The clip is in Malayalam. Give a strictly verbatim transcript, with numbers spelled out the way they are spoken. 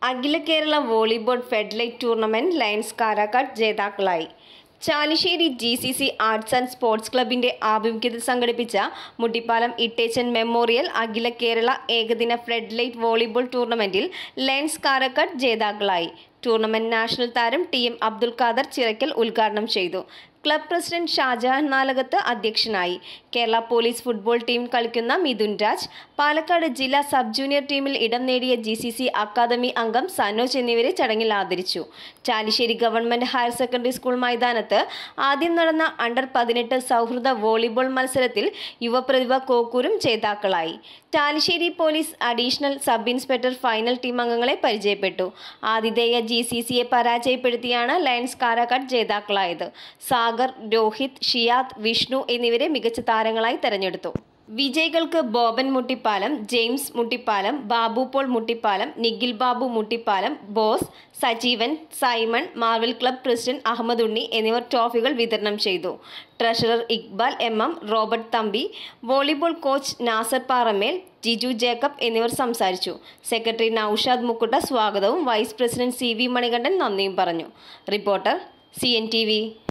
അഖില Kerala volleyball federate tournament Lions Karakkad ജേതാക്കളായി. Chalissery G C C arts and sports ക്ലബിന്റെ ആഭിമുഖ്യത്തിൽ സംഘടിപ്പിച്ച മുട്ടിപ്പാലം ഇട്ടേച്ചൻ മെമ്മോറിയൽ അഖില കേരള ഏകദിന ഫെഡറേറ്റ് വോളിബോൾ ടൂർണമെന്റിൽ ലയൺസ് കാരാക്കാട് ജേതാക്കളായി. ടൂർണമെന്റ് നാഷണൽ താരം ടി എം അബ്ദുൽ ഖാദർ ചിറക്കൽ ഉദ്ഘാടനം ചെയ്തു. ക്ലബ് പ്രസിഡന്റ് ഷാജഹാൻ നാലകത്ത് അധ്യക്ഷനായി. കേരള പോലീസ് ഫുട്ബോൾ ടീമിൽ കളിക്കുന്ന മിഥുൻ രാജ്, പാലക്കാട് ജില്ലാ സബ് ജൂനിയർ ടീമിൽ ഇടം നേടിയ ജി സി സി അക്കാദമി അംഗം സനോജ് എന്നിവരെ ചടങ്ങിൽ ആദരിച്ചു. Chalissery government higher secondary school മൈതാനത്ത് ആദ്യം നടന്ന അണ്ടർ പതിനെട്ട് സൗഹൃദ വോളിബോൾ മത്സരത്തിൽ യുവപ്രതിഭ കോക്കൂരും ജേതാക്കളായി. Chalissery police additional sub inspector final team അംഗങ്ങളെ പരിചയപ്പെട്ടു. ആതിഥേയ ജി സി സിയെ പരാജയപ്പെടുത്തിയാണ് ലയൺസ് കാരാക്കാട് ജേതാക്കളായത്. സാഗർ, രോഹിത്, ഷിയാദ്, വിഷ്ണു എന്നിവരെ മികച്ച താരങ്ങളായി തെരഞ്ഞെടുത്തു. വിജയികൾക്ക് Boban Muttippalam, James Muttippalam, Babu Paul Muttippalam, Nikhil Babu Muttippalam, Bose, Sajeevan, Simon, Marvel club president Ahammed Unni എന്നിവർ ട്രോഫികൾ വിതരണം ചെയ്തു. Treasurer Iqbal M M, Robert Thampi, volleyball coach Nasser Paramel, Jiju Jacob എന്നിവർ സംസാരിച്ചു. സെക്രട്ടറി നൌഷാദ് മുക്കുട്ട സ്വാഗതവും vice president C V Manikandan നന്ദിയും പറഞ്ഞു. Reporter C N T V.